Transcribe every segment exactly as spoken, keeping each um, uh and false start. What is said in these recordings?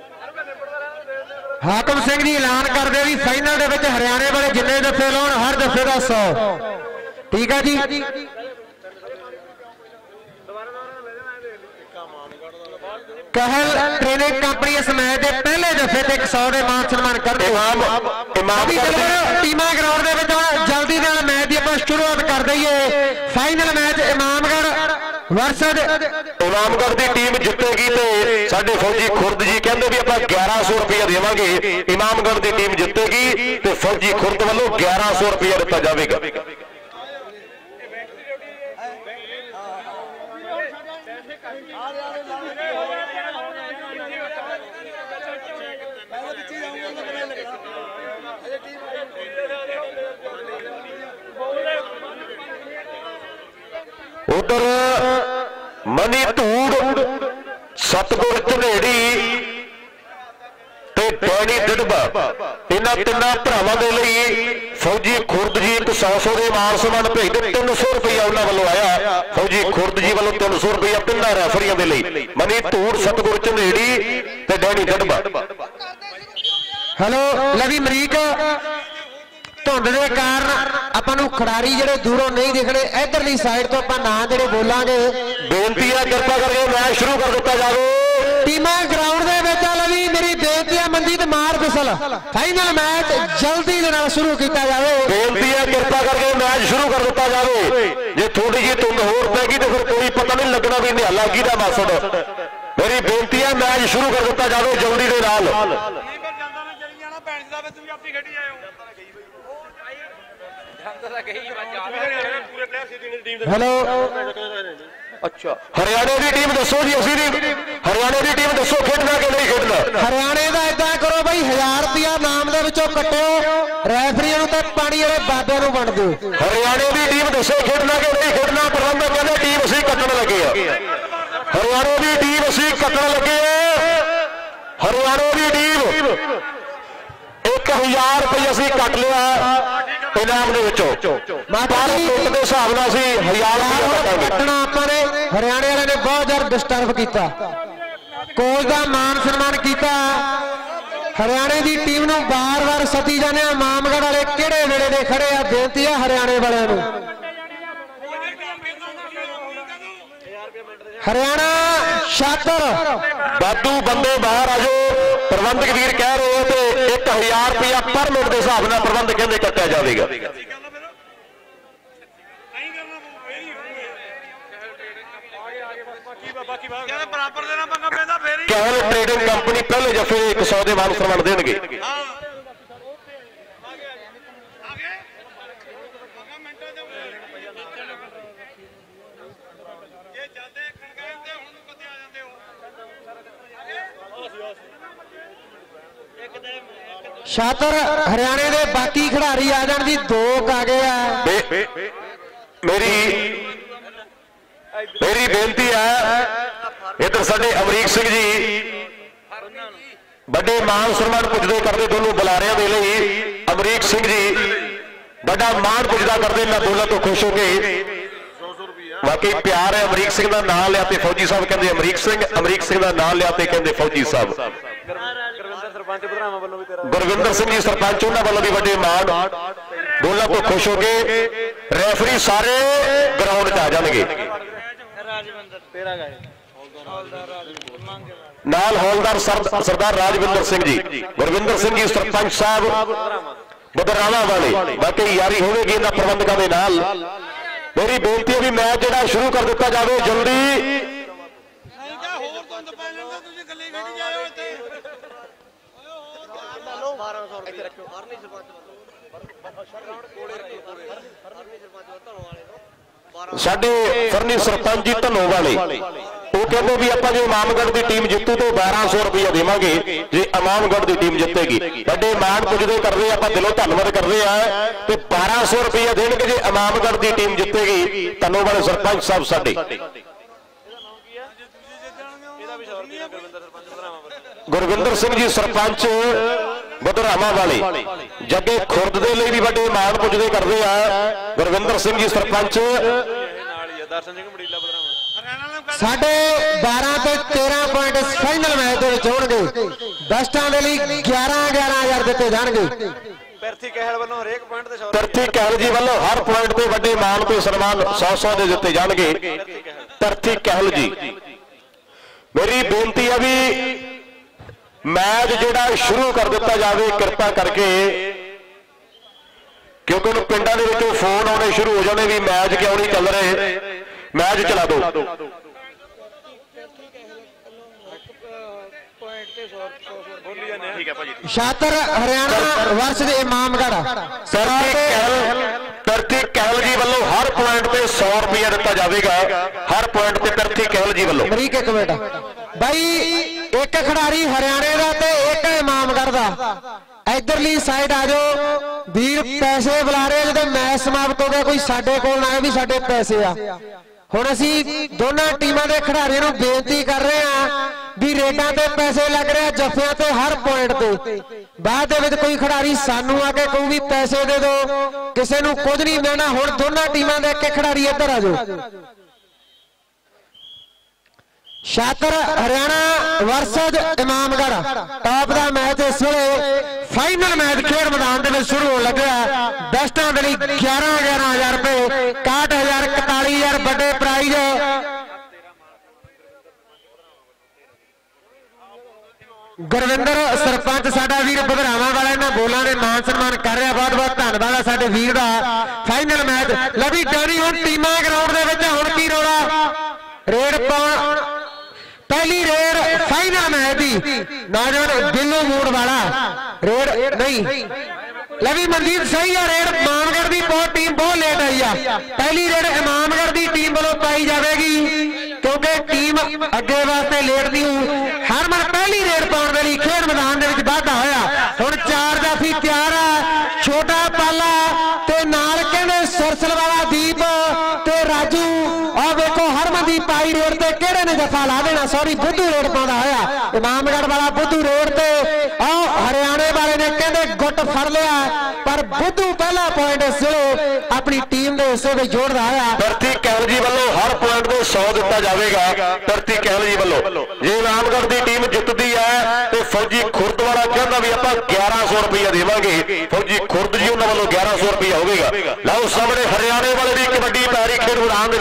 हाकम सिंह जी ऐलान कर दे भी फाइनल दे विच हरियाणे वाले जिन्ने दफे लाउण हर दफे का सौ। ठीक है जी। कहल ट्रेनिंग कंपनी इस मैच के पहले दफे ते एक सौ के मान सम्मान कर दो। टीमां ग्राउंड दे विच जल्दी नाल मैच दी आपां शुरुआत कर दईए। Final match Imamgarh versus Imamgarh की टीम जितेगी तो साडे फौजी खुर्द जी कहते भी आप ग्यारह सौ रुपया देवांगे। इमामगढ़ की टीम जितेगी तो फौजी खुर्द वालों ग्यारह सौ रुपया दिता जाएगा। उधर मनी धूड़ सतगुर झनेड़ी ते डैनी दिड़बा इन्हां तिन्नां भरावां दे लई फौजी खुर्द जी एक सौ सौ के मान सम्मान भेजते। तीन सौ रुपया उन्होंने वालों आया। फौजी खुर्द जी वालों तीन सौ रुपया तिन्नां रैफरियां दे लई। मनी धूड़ सतगुर झनेड़ी ते डैनी दिड़बा। हेलो लवी मरीक धुंध के कारण अपन खिडारी जो दूरों नहीं दिखने इधरली साइड तो अपन ना जो बोलांगे। बेनती है कृपा करके मैच शुरू कर दिता जाए। टीमां ग्राउंड दे विच लवी मेरी बेनती है मनजीत मार फिसल फाइनल मैच जल्दी दे नाल शुरू किया जाए। बेनती है कृपा करके मैच शुरू कर दिता जाए। जे थोड़ी जी धुंध होर पैगी तो फिर कोई पता नहीं लगना भी निहाला की दा मकसद। मेरी बेनती है मैच शुरू कर दिता जाए जल्दी दे नाल। हेलो अच्छा हरियाणे की टीम दसो जी असी हरियाणे की टीम दसो खेडना कि नहीं खेडना। हरियाणे का इदा करो भाई हजार रुपया नाम दे विचों कट्टो रैफरी नूं ते पानी वाले बाबे नूं वंड दो। हरियाणे की टीम दसो खेडना कि नहीं खेडना। प्रबंधक कहते टीम असी कट्टण लगे हरियाणे की टीम असी कट्टण लगे। हरियाणे की टीम एक हजार रुपये असी कट लिया इनाम हरियाणे वाले ने बहुत ज्यादा डिस्टर्ब किया। कोच का मान सम्मान किया। हरियाणे की टीम नूं बार बार सती जाने इमामगढ़ वाले किहड़े वेले दे खड़े आ। बेनती है हरियाणे वालियां नूं हरियाणा शातर वाधू बंदे बाहर आ जाओ। प्रबंधक वीर कह रहे हो तो एक हजार रुपया पर मिनट के हिसाब से प्रबंधक कहते कट्टिया जाएगा। कहल ट्रेडिंग कंपनी पहले जफे एक सौ के मान सम्मान देंगे। शातर हरियाणे के बाकी खिडारी आ जान जी दो आ गए हैं। मेरी मेरी बेनती है इधर साडे अमरीक सिंह जी बड़े मान सम्मान पुजदे करते दोनों बुलारियां दे लई। अमरीक सिंह जी बड़ा मान पुजदा करते मैं बोला तो खुश हो गए। वाकई प्यार है। अमरीक सिंह का नाम लिया तो फौजी साहब कहते अमरीक सिंह। अमरीक सिंह का नाम लिया तो कहते फौजी साहब। गुरविंदर सिंह जी सरपंच उन्होंने वालों भी बड़े मान बोला तो खुश हो गए। रैफरी सारे ग्राउंड च आ जाएंगे। नाल हौलदार सरदार राजविंदर सिंह जी गुरविंदर सिंह जी सरपंच साहब बदरावा वाले। बाकी यारी होगी इन्होंने प्रबंधकों के नाल। मेरी बेनती है भी मैच जो शुरू कर दिता जाए जल्दी। साडे फरनी सरपंच जी धनों वाले वो कहते भी आप जो इमामगढ़ की टीम जितू तो बारह सौ रुपया देवांगे जे इमामगढ़ की टीम जितेगी। बड़े मान पुजदे कर रहे हैं दिलों धन्यवाद कर रहे हैं तो बारह सौ रुपया देंगे जे इमामगढ़ की टीम जितेगी। धनों वाले सरपंच साहब साडे गुरविंदर सिंह जी सरपंच बदरामा वाले जगे खुर्द दे लई भी बड़े मान पुजदे कर रहे हैं। गुरविंदर सिंह जी सरपंच साढ़े बारह तो तेरह पॉइंट फाइनल मैच के विच होणगे। दस्तां दे लई ग्यारह ग्यारह हज़ार दिते जाणगे। पिरथी कहल वालों हरेक पॉइंट ते पिरथी कहल जी वालों हर पॉइंट ते वड्डे मान ते सन्मान सौ सौ दे दिते जाणगे। पिरथी कहल जी मेरी बेनती है भी मैच जिहड़ा शुरू कर दिता जाए कृपा करके, क्योंकि उन्हें पिंडां दे विचों फोन आने शुरू हो जाने भी मैच क्यों नहीं चल रहे, मैच चला दो। शातर हरियाणा वर्ष दे इमामगढ़ पिरथी कहल जी वालों हर पॉइंट पे सौ रुपया दिता जाएगा। हर पॉइंट पे पिरथी कहल जी वालों अमरीक एक मिनट भाई, एक खिडारी हरियाणे का ते एक इमामगढ़ का। इधरली साइड आ जाओ वीर, पैसे बुला रहे जो मैच समाप्त हो गया, कोई साडे कोल ना आए भी साडे पैसे आ। हुण असीं दोनों टीमां दे खिडारियों नूं बेनती कर रहे हैं भी रेडां ते पैसे लग रहे हैं जफियां ते हर पॉइंट ते। बाद दे विच कोई खिडारी सानू आके कहू भी पैसे दे दो, किसी नूं कुछ नहीं मिलना। हुण दोनों टीमां दे एक खिडारी इधर आ जाओ। शातर हरियाणा वर्सेज इमामगढ़ टॉप का मैच इस वे फाइनल मैच खेल मैदान में शुरू हो लगा। दस्तां दे लई ग्यारह ग्यारह हजार रुपए, इकाहठ हजार इकताली हजार बड़े प्राइज। गुरविंदर सरपंच साडा वीर बधरावा वाले ने बोलां ने मान सम्मान कर रहा, बहुत बहुत धन्यवाद है साडे वीर दा। फाइनल मैच लवी डैनी हुण टीमां ग्राउंड दे विच हुण की रौला रेड पाउण पहली रेड फाइनल मैच की नौजवान बिल्लू मूड वाला रेड नहीं लवी मनदीप सही है। रेड इमामगढ़ की बहुत टीम बहुत लेट आई है। पहली रेड इमामगढ़ की टीम वालों पाई जाएगी क्योंकि टीम अगे वास्ते लेट नहीं। हरमन पहली रेड पाने के लिए खेल मैदान के वाधा होया। हुण चार जाफी तैयार है, छोटा पाला ते नाल कहंदे सरसल वाला दीप ते राजू। और देखो हरमनदीप पाई रेड ते किहड़े ने जफा ला देना, सॉरी बुद्धू रेड पाउंदा होया। इमामगढ़ वाला बुद्धू रेड ते आओ हरियाणे वाले ने कहंदे गुट फड़ लिया, पर बुद्धू पहला पॉइंट इस वे अपनी टीम के हिस्से में जोड़ रहा है। पिरथी कहल जी वालों हर पॉइंट को सौ दिता जाएगा। पिरथी कहल जी वालों जे इमामगढ़ की टीम जितती है तो फौजी खुर्द वाला कहता भी आप ग्यारह सौ रुपया देवांगे। फौजी खुर्द जी उन्होंने वालों ग्यारह सौ रुपया होगा। लाओ सामने हरियाणे वाले की कबड्डी पैरी खेल मैदान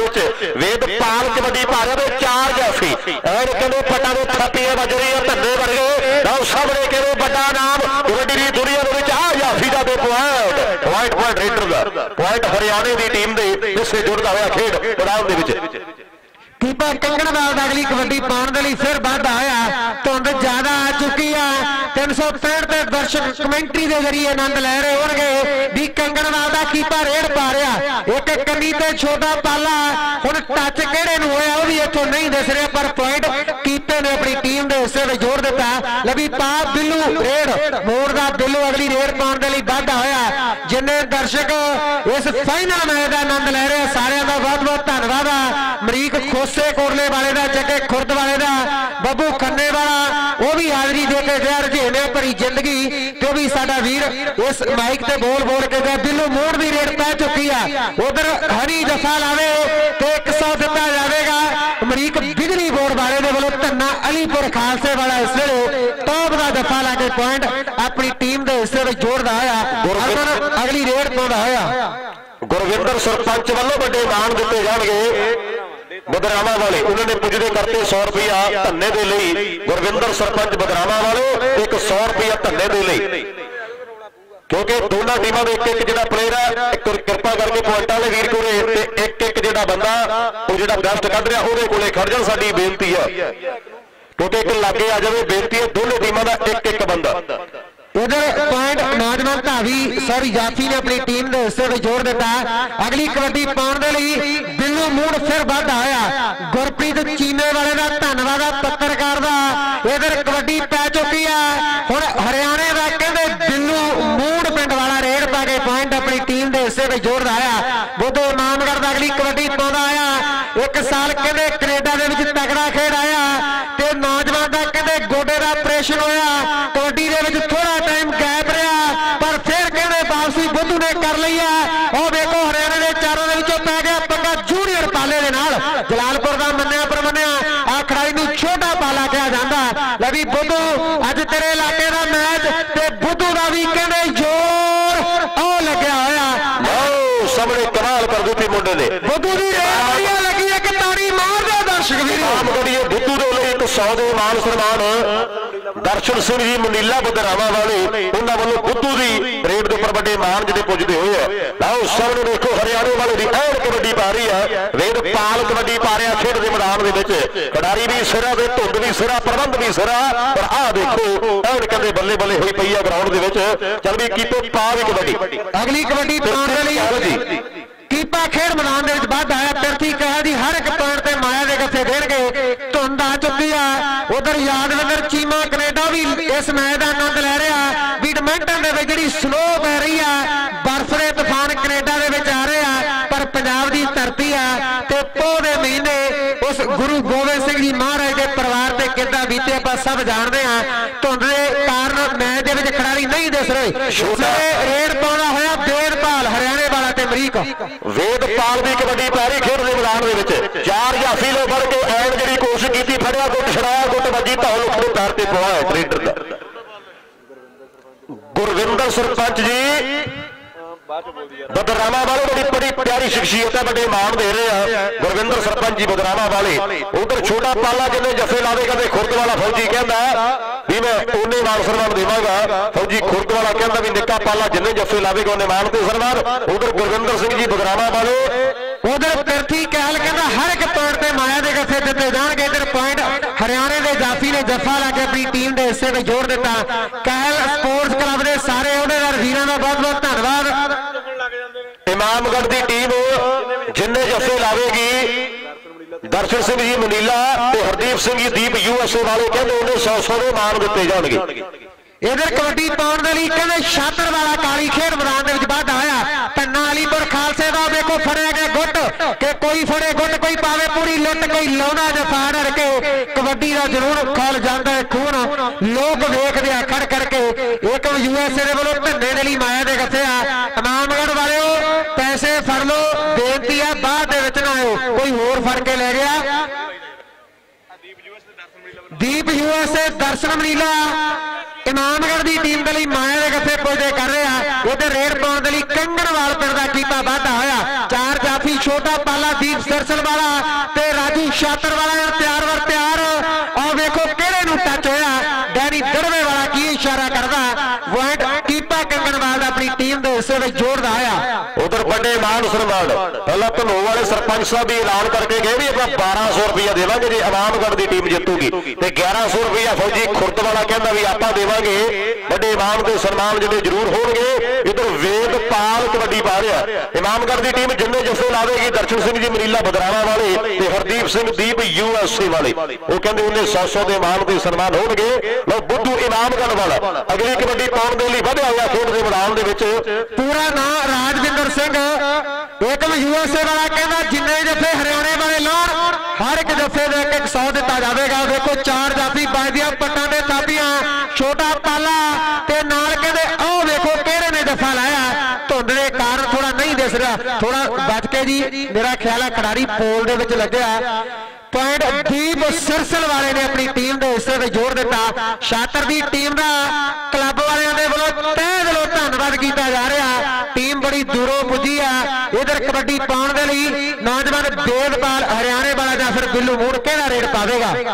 वेदपाल कबड्डी पा रहे चार जाफी और कहते पटा के थप्पियां बज रही है धंधे वर्गे। लाओ सामने कहते बड़ा नाम कबड्डी की दुनिया आ जाफी का दो पॉइंट पॉइंट पॉइंट रेडर का पॉइंट हरियाणे की टीम के हिस्से जुड़ता हुआ खेड मैदान कीपर कंगणवाल अगली कबड्डी पाने के लिए फिर वाधा होया। धुंध ज्यादा आ चुकी है। तीन सौ पैंठ के दर्शक कमेंट्री के जरिए आनंद ले रहे होंगे भी कंगणवाल का कीपर रेड पा रहा। एक कनी ते छोटा पाला हुण टच किहड़े नूं होया वो भी इत्थों नहीं दस रहा, पर पॉइंट कीपर ने अपनी टीम के हिस्से में जोड़ दिता। लवी पा बिल्लू रेड मोड़ का बिल्लू अगली रेड पाने के लिए वाधा होया। जिन्ने दर्शक इस फाइनल मैच का आनंद ले रहे सारिਆਂ ਦਾ बहुत बहुत धन्यवाद है। अमरीक खोसे कोरले वाले का, जगे खुर्द वाले का, बब्बू खन्ने वाला वो भी हाजरी दे के गया। रझेने भरी जिंदगी तो भी साडा वीर इस माइक से बोल बोल के गया। बिल्लू मोड़ भी रेड पै चुकी है। उधर हरी जफा लावे तो एक सौ दिता जाएगा। अमरीक बिजली बोर्ड वाले के वालों धन्ना अलीपुर खालसे वाला इस वे टॉप का जफा ला के पॉइंट अपनी टीम के हिस्से में जोड़ता होया। अगली रेड पाउंदा होया। गुरविंदर सरपंच वालों बड़े मान दिते जाणगे। बदरावा वाले उन्होंने पुजदे करते सौ रुपया धन्ने के लिए। गुरविंदर सरपंच बदरावा वाले एक सौ रुपया धन्ने के लिए, क्योंकि दोनों टीमों में एक एक जो प्लेयर है कृपा करके पॉइंट वाले वीर को एक एक जो बंदा वो जो बेस्ट कढ़ रहा वो खड़ जा। साडी बेनती है क्योंकि एक लागे आ जाए, बेनती है दोनों टीमों का एक एक बंदा। उधर पॉइंट नौजवान धावी सॉरी जाफी ने अपनी टीम के हिस्से में जोड़ दिता। अगली कबड्डी पाने के लिए बिल्लू मूड फिर वाधा होया। गुरप्रीत चीमे वाले का धन्यवाद पत्रकार का। इधर कबड्डी पै चुकी है। हुण हरियाणे का कहते बिल्लू मूड पिंड वाला रेड पा के पॉइंट अपनी टीम के हिस्से में जोड़ आया। बुद्धू इमामगढ़ का अगली कबड्डी पाउंदा आया। एक साल कहते कनेडा के तगड़ा खेड आया ते नौजवान का कहते गोडे का ऑपरेशन होया। कबड्डी के थोड़ा टाइम गैप रहा पर फिर कहते वापसी बुद्धू ने कर ली है। और देखो हरियाणा के चारों के पै गया पंगा जूनियर पाले दे नाल। जलालपुर का मन्निया परमन्निया ਬੁੱਧੂ ਅੱਜ ਤੇਰੇ ਇਲਾਕੇ ਦਾ ਮੈਚ ਤੇ ਬੁੱਧੂ ਦਾ ਵੀ ਕਹਿੰਦੇ ਜ਼ੋਰ ਉਹ ਲੱਗਿਆ ਹੋਇਆ ਲਓ ਸਾਹਮਣੇ ਕਮਾਲ ਕਰ ਦਿੱਤੀ ਮੁੰਡੇ ਨੇ ਬੁੱਧੂ ਦੀ ਰੇਲ ਲੱਗੀ ਇੱਕ ਤਾੜੀ ਮਾਰਦੇ ਦਰਸ਼ਕ ਵੀਰ ਆਮਗੜੀਏ ਬੁੱਧੂ ਦੇ ਲਈ ਇੱਕ ਸੌ ਦੇ ਮਾਨ ਸਨਮਾਨ ਦਰਸ਼ਨ ਸਿੰਘ ਜੀ ਮਨੀਲਾ ਬਦਰਾਵਾ ਵਾਲੇ ਉਹਨਾਂ ਵੱਲੋਂ ਬੁੱਧੂ ਦੀ ਪਰੇਡ ਦੇ ਉੱਪਰ ਵੱਡੇ ਮਾਨ ਜਿਹੜੇ ਪੁੱਜਦੇ ਹੋਏ ਆ ਲਓ ਸਾਹਮਣੇ ਦੇਖੋ ਹਰਿਆਣੇ ਵਾਲੇ ਦੀ ਐਨ ਕਬੱਡੀ ਪਾ ਰਹੀ ਆ ਵੇਦਪਾਲ ਕਬੱਡੀ ਪਾ ਰਿਹਾ ਖੇਡ ਦੇ ਮੈਦਾਨ ਦੇ ਵਿੱਚ ਖਿਡਾਰੀ ਵੀ ਸਿਰਾ ਦੇ ਧੁੰਦ ਵੀ ਸਿਰਾ ਪ੍ਰਬੰਧ ਵੀ ਸਿਰਾ ਪਰ ਆਹ ਦੇਖੋ ਐਨ ਕਹਿੰਦੇ ਬੱਲੇ ਬੱਲੇ ਹੋਈ ਪਈ ਆ ਗਰਾਊਂਡ ਦੇ ਵਿੱਚ ਚੱਲ ਵੀ ਕੀਪੇ ਪਾ ਵੀ ਕਬੱਡੀ ਅਗਲੀ ਕਬੱਡੀ ਪਾਉਣ ਦੇ ਲਈ ਕੀਪਾ ਖੇਡ ਮੈਦਾਨ ਦੇ ਵਿੱਚ ਵੱਧ ਆਇਆ ਪਿਰਥੀ ਕਹਿਆ ਦੀ ਹਰ ਇੱਕ ਪੁਆਇੰਟ ਤੇ ਮਾਇਆ ਦੇ ਗੱਫੇ ਦੇਣਗੇ ਧੁੰਦ ਆ ਚੁੱਕੀ ਆ ਉਧਰ ਯਾਦਵਿੰਦਰ ਚੀਮਾ ਕੈਨੇਡਾ ਵੀ ਇਸ ਮੈਚ ਦਾ ਆਨੰਦ ਲੈ ਰਿਹਾ ਬੈਡਮਿੰਟਨ ਦੇ ਵਿੱਚ ਜਿਹੜੀ ਸਲੋ ਪੈ ਰਹੀ ਆ ਬਰਫ਼ ਦੇ ਤੂਫਾਨ ਕੈਨੇਡਾ ਦੇ ਵਿੱਚ ਆ ਰਹੇ ਆ ਪਰ ਪੰਜਾਬ ਦੀ ਧਰਤੀ ਆ ਤੇ ਪੋਹ ਦੇ ਮਹੀਨੇ ਉਸ ਗੁਰੂ ਗੋਬਿੰਦ ਸਿੰਘ ਜੀ ਮਹਾਰਾਜ ਦੇ ਪਰਿਵਾਰ ਤੇ ਕਿੱਦਾਂ ਬੀਤੇ ਆਪਾਂ ਸਭ ਜਾਣਦੇ ਆ ਧੁੰਦ ਦੇ ਕਾਰਨ ਮੈਚ ਦੇ ਵਿੱਚ ਖਿਡਾਰੀ ਨਹੀਂ ਦਿਸ ਰਹੇ ਰੇਡ ਪਾਉਣਾ ਹੋਇਆ ਵੇਦਪਾਲ ਹਰਿਆਣੇ ਵਾਲਾ ਤੇ ਅਮਰੀਕ ਵੇਦਪਾਲ ਦੀ ਕਬੱਡੀ ਪਾ ਰਹੀ ਖੇਡ ਦੇ ਮੈਦਾਨ ਦੇ ਵਿੱਚ ਚਾਰ ਜਾਫੀ ਲੋ ਫੜ ਕੇ ਐਨ ਜਿਹੜੀ ਕੋਸ਼ਿਸ਼ ਕੀਤੀ ਫੜਿਆ ਗੁੱਟ ਛੜਾਇਆ ਗੁੱਟ ਵੱਜੀ ਧੌਲ ਉੱਪਰ ਤਾਰ ਤੇ ਪਵਾਇਆ ਟ੍ਰੇਡਰ ਦਾ ਗੁਰਵਿੰਦਰ ਸਰਪੰਚ ਜੀ ਬਦਰਾਮਾ ਵਾਲੇ ਬੜੀ ਬੜੀ ਪਿਆਰੀ ਸ਼ਖਸੀਅਤ ਹੈ ਵੱਡੇ ਮਾਣ ਦੇ ਰਹੇ ਆ ਗੁਰਵਿੰਦਰ ਸਰਪੰਚ ਜੀ ਬਦਰਾਮਾ ਵਾਲੇ ਉਧਰ ਛੋਟਾ ਪਾਲਾ ਜਿੰਨੇ ਜੱਫੇ ਲਾਵੇਗਾ ਤੇ ਖੁਰਦ ਵਾਲਾ ਫੌਜੀ ਕਹਿੰਦਾ ਵੀ ਮੈਂ ਉਹਨੇ ਮਾਨ ਸਨਮਾਨ ਦੇਵਾਂਗਾ ਫੌਜੀ ਖੁਰਦ ਵਾਲਾ ਕਹਿੰਦਾ ਵੀ ਨਿੱਕਾ ਪਾਲਾ ਜਿੰਨੇ ਜੱਫੇ ਲਾਵੇਗਾ ਉਹਨੇ ਮਾਨ ਤੇ ਸਨਮਾਨ ਉਧਰ ਗੁਰਵਿੰਦਰ ਸਿੰਘ ਜੀ ਬਦਰਾਮਾ ਵਾਲੇ ਉਧਰ ਪਿਰਥੀ ਕਹਿਲ ਕਹਿੰਦਾ ਹਰ ਇੱਕ ਪੁਆਇੰਟ ਤੇ ਮਾਇਆ ਦੇ ਗੱਫੇ ਦਿੱਤੇ ਜਾਣਗੇ ਇਧਰ ਪੁਆਇੰਟ ਹਰਿਆਣੇ ਦੇ ਜਾਫੀ ਨੇ ਜੱਫਾ ਲਾ ਕੇ ਆਪਣੀ ਟੀਮ ਦੇ ਹਿੱਸੇ ਵਿੱਚ ਜੋੜ ਦਿੱਤਾ ਕਹਿਲ ਸਪੋਰਟਸ ਕਲੱਬ ਦੇ ਸਾਰੇ ਅਹੁਦੇਦਾਰ ਵੀਰਾਂ ਦਾ ਬਹੁਤ ਬਹੁਤ ਧੰਨਵਾਦ ਇਮਾਮਗੜ੍ਹ ਦੀ ਟੀਮ ਜਿੰਨੇ ਜੱਫੇ ਲਾਵੇਗੀ ਦਰਸ਼ਨ ਸਿੰਘ ਜੀ ਮਨੀਲਾ ਤੇ ਹਰਦੀਪ ਸਿੰਘ ਜੀ ਦੀਪ ਯੂਐਸਏ ਵਾਲੇ ਕਹਿੰਦੇ ਉਹਨੇ ਸੌ ਸੌ ਦੇ ਮਾਨ ਦਿੱਤੇ ਜਾਣਗੇ ਇਧਰ ਕਬੱਡੀ ਪਾਉਣ ਦੇ ਲਈ ਕਹਿੰਦੇ ਛਾਤਰ ਵਾਲਾ ਕਾਲੀ ਖੇਡ ਮੈਦਾਨ ਦੇ ਵਿੱਚ ਵਾਧਾ ਹੋਇਆ ਧੰਨਾ ਅਲੀਪੁਰ ਖਾਲਸੇ ਦਾ ਵੇਖੋ ਫੜਿਆ ਗਿਆ ਗੁੱਟ ਕਿ ਕੋਈ ਫੜੇ ਗੁੱਟ ਕੋਈ ਪਾਵੇ ਪੂਰੀ ਲੁੱਟ ਕੋਈ ਲਾਉਣਾ ਜਫਾ ਡਰ ਕੇ ਕਬੱਡੀ ਦਾ ਜ਼ਰੂਰ ਖਲ ਜਾਂਦਾ ਹੈ ਖੂਨ ਲੋਕ ਵੇਖਦੇ ਆ ਖੜ ਕਰਕੇ ਇੱਕ ਯੂਐਸਏ ਦੇ ਵੱਲੋਂ ਧੰਨੇ ਦੇ ਲਈ ਮਾਇਆ ਦੇ ਗੱਫੇ ਆ ਇਮਾਮਗੜ੍ਹ ਵਾਲਿਓ ਪੈਸੇ ਫੜ ਲਓ ਬੇਨਤੀ ਆ ਬਾਅਦ ਦੇ ਵਿੱਚ ਨਾ ਆਇਓ ਕੋਈ ਹੋਰ ਫੜ ਕੇ ਲੈ ਗਿਆ ਦੀਪ ਯੂਐਸਏ ਦਰਸ਼ਨ ਮਨੀਲਾ ਇਮਾਮਗੜ੍ਹ ਦੀ ਟੀਮ ਦੇ ਲਈ ਮਾਇਆ ਦੇ ਗੱਫੇ ਪੁੱਜਦੇ ਕਰ ਰਿਹਾ ਉਹਦੇ ਰੇਡ ਪਾਉਣ ਦੇ ਲਈ ਕੰਗਣਵਾਲ ਪਿੰਡ ਦਾ ਕੀਪਾ ਵਾਧਾ ਹੋਇਆ ਚਾਰ ਜਾਫੀ ਛੋਟਾ ਪਾਲਾ ਦੀਪ ਸਰਸਲ ਵਾਲਾ ਤੇ ਰਾਜੂ ਛਾਤਰ ਵਾਲਾ ਤਿਆਰ ਵਰ ਤਿਆਰ ਆਹ ਵੇਖੋ ਕਿਹੜੇ ਨੂੰ ਟੱਚ ਹੋਇਆ ਡੈਰੀ ਦੜਵੇ ਵਾਲਾ ਕੀ ਇਸ਼ਾਰਾ ਕਰਦਾ ਪੁਆਇੰਟ ਕੀਪਾ ਕੰਗਣਵਾਲ ਦਾ ਆਪਣੀ ਟੀਮ ਦੇ ਹਿੱਸੇ ਵਿੱਚ ਜੋੜਦਾ ਆਇਆ ਉਧਰ ਵੱਡੇ ਮਾਨ ਸਨਮਾਨ ਪਹਿਲਾਂ ਧਨੋ ਵਾਲੇ ਸਰਪੰਚ ਸਾਹਿਬ ਵੀ ਐਲਾਨ ਕਰਕੇ ਗਏ ਵੀ ਆਪਾਂ ਬਾਰਾਂ ਸੌ ਰੁਪਇਆ ਦੇਵਾਂਗੇ ਜੇ ਇਮਾਮਗੜ੍ਹ ਦੀ ਟੀਮ ਜਿੱਤੂਗੀ ਤੇ ਗਿਆਰਾਂ ਸੌ ਰੁਪਇਆ ਫੌਜੀ ਖੁਰਦ ਵਾਲਾ ਕਹਿੰਦਾ ਵੀ ਆਪਾਂ ਦੇਵਾਂਗੇ ਵੱਡੇ ਇਮਾਮ ਦੇ ਸਨਮਾਨ ਜਿਹੜੇ ਜ਼ਰੂਰ ਹੋਣਗੇ ਇਧਰ ਵੇਦਪਾਲ ਕਬੱਡੀ ਪਾ ਰਿਹਾ ਇਮਾਮਗੜ੍ਹ ਦੀ ਟੀਮ ਜਿੰਨੇ ਜੱਫੇ ਲਾਵੇਗੀ ਦਰਸ਼ਨ ਸਿੰਘ ਜੀ ਮਨੀਲਾ ਬਦਰਾਵਾ ਵਾਲੇ ਤੇ ਹਰਦੀਪ ਸਿੰਘ ਦੀਪ ਯੂਐਸਏ ਵਾਲੇ ਉਹ ਕਹਿੰਦੇ ਉਹਨੇ ਸੌ ਸੌ ਦੇ ਇਮਾਮ ਦੇ ਸਨਮਾਨ ਹੋਣਗੇ ਲਓ ਬੁੱਧੂ ਇਮਾਮਗੜ੍ਹ ਵਾਲਾ ਅਗਲੀ ਕਬੱਡੀ ਪਾਉਣ ਦੇ ਲਈ ਵਧਿਆ ਹੋਇਆ ਖੇਡ ਦੇ ਮੈਦਾਨ ਦੇ ਵਿੱਚ ਪੂਰਾ ਨਾਂ ਰਾਜਵਿੰਦਰ ਸਿੰਘ ਏਕਮ ਯੂਐਸਏ ਵਾਲਾ ਕਹਿੰਦਾ ਜਿੰਨੇ ਜੱਫੇ ਹਰਿਆਣੇ ਵਾਲੇ ਲਾਉਣ ਹਰ ਇੱਕ ਜੱਫੇ ਦੇ ਇੱਕ ਇੱਕ ਸੌ ਦਿੱਤਾ ਜਾਵੇਗਾ ਦੇਖੋ ਚਾਰ ਜਾਫੀ ਵੱਜਦੀਆਂ ਪੱਟਾਂ ਦੇ ਤਾਬੀਆਂ ਛੋਟਾ ਪਾਲਾ ਤੇ ਨਾਲ ਕਹਿੰਦੇ ਆਹ ਵੇਖੋ ਕਿਹੜੇ ਨੇ ਜੱਫਾ ਲਾਇਆ ਧੁੰਦ ਦੇ ਕਾਰਨ ਥੋੜਾ ਨਹੀਂ ਦਿਸ ਰਿਹਾ ਥੋੜਾ ਬਚ ਕੇ ਜੀ ਮੇਰਾ ਖਿਆਲ ਹੈ ਖਿਡਾਰੀ ਪੋਲ ਦੇ ਵਿੱਚ ਲੱਗਿਆ ਪੁਆਇੰਟ ਦੀਪ ਸਰਸਲ ਵਾਲੇ ਨੇ ਆਪਣੀ ਟੀਮ ਦੇ ਹਿੱਸੇ ਵਿੱਚ ਜੋੜ ਦਿੱਤਾ ਛਾਤਰ ਦੀ ਟੀਮ ਦਾ ਕਲੱਬ ਵਾਲਿਆਂ ਦੇ ਵੱਲੋਂ ਤਹਿ ਦਿਲੋਂ ਧੰਨਵਾਦ ਕੀਤਾ ਜਾ ਰਿਹਾ ਟੀਮ ਬੜੀ ਦੂਰੋਂ ਪੁੱਜੀ ਆ ਇਧਰ ਕਬੱਡੀ ਪਾਉਣ ਦੇ ਲਈ ਨੌਜਵਾਨ ਵੇਦਪਾਲ ਹਰਿਆਣੇ ਵਾਲਾ ਜਾਂ ਫਿਰ ਬਿੱਲੂ ਮੂੜ ਕਿਹੜਾ ਰੇਡ ਪਾਵੇਗਾ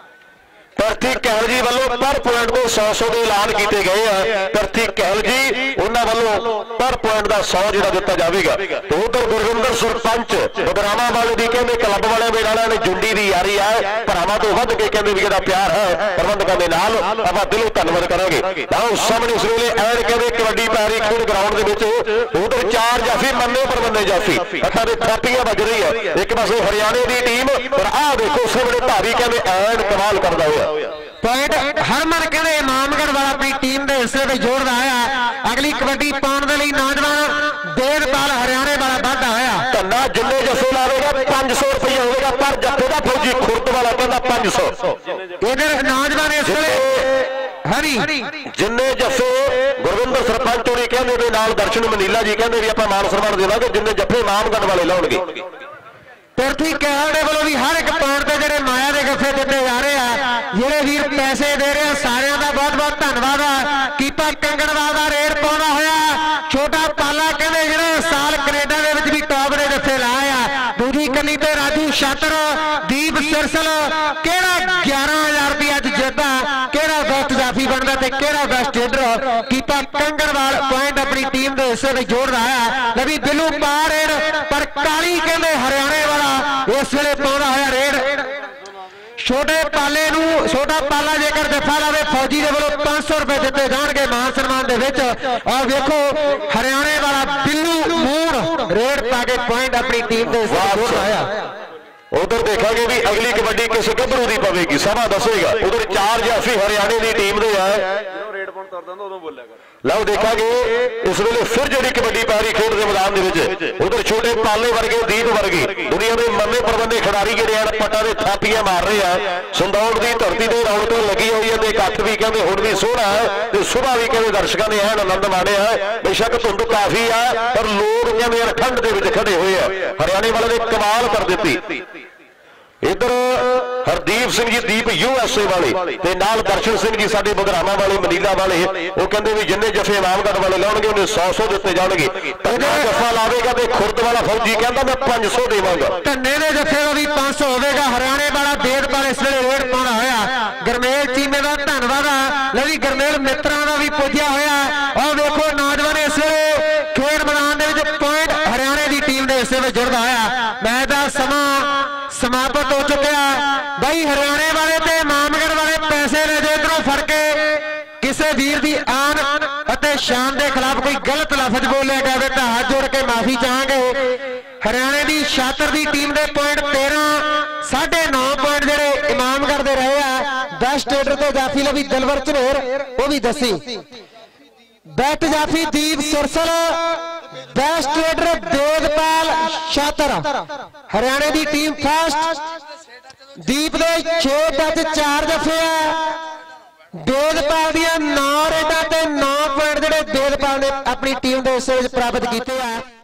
ਪ੍ਰਤੀ ਕਹਿਲ ਜੀ ਵੱਲੋਂ ਪਰ ਪੁਆਇੰਟ ਦੇ ਸੌ ਸੌ ਦੇ ਐਲਾਨ ਕੀਤੇ ਗਏ ਆ ਪ੍ਰਤੀ ਕਹਿਲ ਜੀ ਉਹਨਾਂ ਵੱਲੋਂ ਪਰ ਪੁਆਇੰਟ ਦਾ ਸੌ ਜਿਹੜਾ ਦਿੱਤਾ ਜਾਵੇਗਾ ਤੇ ਉਧਰ ਗੁਰਵਿੰਦਰ ਸਰਪੰਚ ਬਦਰਾਮਾ ਵਾਲੇ ਦੀ ਕਹਿੰਦੇ ਕਲੱਬ ਵਾਲਿਆਂ ਦੇ ਨਾਲ ਨੇ ਜੁੰਡੀ ਦੀ ਯਾਰੀ ਹੈ ਭਰਾਵਾਂ ਤੋਂ ਵੱਧ ਕੇ ਕਹਿੰਦੇ ਵੀ ਇਹਦਾ ਪਿਆਰ ਹੈ ਪ੍ਰਬੰਧਕਾਂ ਦੇ ਨਾਲ ਆਪਾਂ ਦਿਲੋਂ ਧੰਨਵਾਦ ਕਰਾਂਗੇ ਆਓ ਸਾਹਮਣੇ ਇਸ ਵੇਲੇ ਐਨ ਕਹਿੰਦੇ ਕਬੱਡੀ ਪੈਰੀ ਖੇਡ ਗਰਾਊਂਡ ਦੇ ਵਿੱਚ ਉਧਰ ਚਾਰ ਜਾਫੀ ਮੰਨੇ ਪਰਮੰਨੇ ਜਾਫੀ ਅੱਖਾਂ ਦੇ ਥਾਪੀਆਂ ਵੱਜ ਰਹੀ ਹੈ ਇੱਕ ਪਾਸੇ ਹਰਿਆਣੇ ਦੀ ਟੀਮ ਪਰ ਆਹ ਦੇਖੋ ਸਾਹਮਣੇ ਭਾਰੀ ਕਹਿੰਦੇ ਐਨ ਕਮਾਲ ਕਰਦਾ ਹੋਇਆ ਪੁਆਇੰਟ ਹਰਮਨ ਕਹਿੰਦੇ ਇਮਾਮਗੜ੍ਹ ਵਾਲਾ ਆਪਣੀ ਟੀਮ ਦੇ ਹਿੱਸੇ ਵਿੱਚ ਜੋੜਦਾ ਆਇਆ ਅਗਲੀ ਕਬੱਡੀ ਪਾਉਣ ਦੇ ਲਈ ਨੌਜਵਾਨ ਵੇਦਪਾਲ ਹਰਿਆਣੇ ਵਾਲਾ ਵਾਧਾ ਹੋਇਆ ਧੰਨਾ ਜਿੰਨੇ ਜੱਫੇ ਲਾਵੇਗਾ ਪੰਜ ਸੌ ਰੁਪਇਆ ਹੋਵੇਗਾ ਪਰ ਜੱਫੇ ਦਾ ਫੌਜੀ ਖੁਰਦ ਵਾਲਾ ਕਹਿੰਦਾ ਪੰਜ ਸੌ ਇਧਰ ਨੌਜਵਾਨ ਇਸ ਵੇਲੇ ਹਰੀ ਜਿੰਨੇ ਜੱਫੇ ਗੁਰਵਿੰਦਰ ਸਰਪੰਚ ਹੋਣੀ ਕਹਿੰਦੇ ਦੇ ਨਾਲ ਦਰਸ਼ਨ ਮਨੀਲਾ ਜੀ ਕਹਿੰਦੇ ਵੀ ਆਪਾਂ ਮਾਨ ਸਨਮਾਨ ਦੇਵਾਂਗੇ ਜਿੰਨੇ ਜੱਫੇ ਇਮਾਮਗੜ੍ਹ ਵਾਲੇ ਲਾਉਣਗੇ ਪਿਰਥੀ ਕਹਿਲ ਦੇ ਵੱਲੋਂ ਵੀ ਹਰ ਇੱਕ ਪੁਆਇੰਟ ਤੇ ਜਿਹੜੇ ਮਾਇਆ ਦੇ ਗੱਫੇ ਦਿੱਤੇ ਜਾ ਰਹੇ ਆ, ਜਿਹੜੇ ਵੀਰ ਪੈਸੇ ਦੇ ਰਹੇ ਆ, ਸਾਰਿਆਂ ਦਾ ਬਹੁਤ ਬਹੁਤ ਧੰਨਵਾਦ ਆ। ਕੀਪਾ ਕੰਗਣਵਾਲ ਦਾ ਰੇਡ ਪਾਉਂਦਾ ਹੋਇਆ ਛੋਟਾ ਪਾਲਾ, ਕਹਿੰਦੇ ਜਿਹੜੇ ਸਾਲ ਕੈਨੇਡਾ ਦੇ ਵਿੱਚ ਵੀ ਟੌਪ ਦੇ ਜੱਫੇ ਲਾਏ ਆ। ਦੂਜੀ ਕੰਨੀ ਤੇ ਰਾਜੂ ਛਾਤਰ, ਦੀਪ ਸਿਰਸਲ, ਕਿਹੜਾ ਗਿਆਰਾਂ ਹਜ਼ਾਰ ਰੁਪਏ ਅੱਜ ਜਿੱਤਦਾ, ਕਿਹੜਾ ਬੈਸਟ ਜਾਫੀ ਬਣਦਾ ਤੇ ਕਿਹੜਾ best leader. Keepa Kanganwal point ਆਪਣੀ ਟੀਮ ਦੇ ਹਿੱਸੇ ਵਿੱਚ ਜੋੜਦਾ ਹੈ। ਲਵੀ ਬਿੱਲੂ ਪਾ ਰੇਡ, ਪਰ ਕਾਲੀ ਕਹਿੰਦੇ ਹਰਿਆਣੇ ਵਾਲਾ ਇਸ ਵੇਲੇ ਪਾਉਂਦਾ ਹੋਇਆ ਰੇਡ। ਛੋਟੇ ਪਾਲੇ ਨੂੰ, ਛੋਟਾ ਪਾਲਾ ਜੇਕਰ ਜੱਫਾ ਲਾਵੇ ਫੌਜੀ ਦੇ ਵੱਲੋਂ ਪੰਜ ਸੌ ਰੁਪਏ ਦਿੱਤੇ ਜਾਣਗੇ ਮਾਨ ਸਨਮਾਨ ਦੇ ਵਿੱਚ। ਆਹ ਵੇਖੋ ਹਰਿਆਣੇ ਵਾਲਾ ਬਿੱਲੂ ਮੂਣ ਰੇਡ ਪਾ ਕੇ ਪੁਆਇੰਟ ਆਪਣੀ ਟੀਮ ਦੇ ਹਿੱਸੇ ਜੋੜ ਆਇਆ। ਉਧਰ ਦੇਖਾਂਗੇ ਵੀ ਅਗਲੀ ਕਬੱਡੀ ਕਿਸ ਗੱਭਰੂ ਦੀ ਪਵੇਗੀ, ਸਮਾਂ ਦੱਸੇਗਾ। ਉਧਰ ਚਾਰ ਜਾਫੀ ਹਰਿਆਣੇ ਦੀ ਟੀਮ ਦੇ ਆ। ਜਦੋਂ ਰੇਡ ਪਾਉਣ ਤੁਰਦਾ ਹੁੰਦਾ ਉਦੋਂ ਬੋਲਿਆ ਕਰ। ਲਓ ਦੇਖਾਂਗੇ ਇਸ ਵੇਲੇ ਫਿਰ ਜਿਹੜੀ ਕਬੱਡੀ ਪੈ ਰਹੀ ਖੇਡ ਦੇ ਮੈਦਾਨ ਦੇ ਵਿੱਚ। ਉਧਰ ਛੋਟੇ ਪਾਲੇ ਵਰਗੇ, ਦੀਪ ਵਰਗੇ ਦੁਨੀਆ ਦੇ ਮੰਨੇ ਪਰਵੰਨੇ ਖਿਡਾਰੀ ਜਿਹੜੇ ਆ ਪੱਟਾਂ ਦੇ ਥਾਪੀਆਂ ਮਾਰ ਰਹੇ ਆ। ਸੰਦੌੜ ਦੀ ਧਰਤੀ ਤੇ ਰੌਣਕ ਲੱਗੀ ਹੋਈ ਹੈ ਤੇ ਇਕੱਠ ਵੀ ਕਹਿੰਦੇ ਹੁਣ ਵੀ ਸੋਹਣਾ ਹੈ ਤੇ ਸੁਬਾਹ ਵੀ ਕਹਿੰਦੇ ਦਰਸ਼ਕਾਂ ਨੇ ਐਨ ਆਨੰਦ ਮਾਣਿਆ। ਬੇਸ਼ੱਕ ਧੁੰਦ ਕਾਫੀ ਆ ਪਰ ਲੋਕ ਕਹਿੰਦੇ ਆ ਠੰਡ ਦੇ ਵਿੱਚ ਖੜੇ ਹੋਏ ਆ। ਹਰਿਆਣੇ ਵਾਲੇ ਨੇ ਕਮਾਲ ਕਰ ਦਿੱਤੀ। इधर हरदीप सिंह जी दीप यूएसए वाले ते नाल दर्शन सिंह जी साडे बघरामा वाले मनीला वाले वो कहते भी जिन्ने जफे इमामगढ़ वाले लाउणगे उन्हें सौ सौ दिते जाणगे। धन्ने जफा लावेगा ते खुर्द वाला फौजी कहता मैं पांच सौ देवांगा। धन्ने दे जफे का भी पांच सौ होगा। हरियाणे वाला बेदपाल इस वेले रेड पाउणा होया। गरमेल चीमे का धन्नवाद आ। लवी गरमेल मित्रां दा भी पुज्या होया। और देखो नौजवान इस वेले खेड मैदान दे विच पॉइंट हरियाणे दी टीम दे हिस्से विच जुड़दा होया। मैच दा समां समाप्त हो चुका भाई। हरियाणे वाले ते इमामगढ़ वाले पैसे ले जो इधरों फड़ के किसी वीर की आन अते शान के खिलाफ कोई गलत लफज बोलिया गया तो हाथ जोड़ के माफी चाहांगे। हरियाणे की छात्र की टीम के पॉइंट तेरह साढ़े नौ पॉइंट जेडे इमामगढ़ दे रहे हैं। बेस्ट रेडर तो जाफी लवी दिलवर झनेर वो भी दसी। बेस्ट जाफी दीप सुरसल, बेस्ट रेडर बेदपाल छात्र। हरियाणे की टीम फर्स्ट। दीप दे छे टच चार जफे है। बेदपाल दियां नौ रेडां ते नौ पॉइंट जेडे बेदपाल ने अपनी टीम दे हिस्से प्राप्त किए हैं।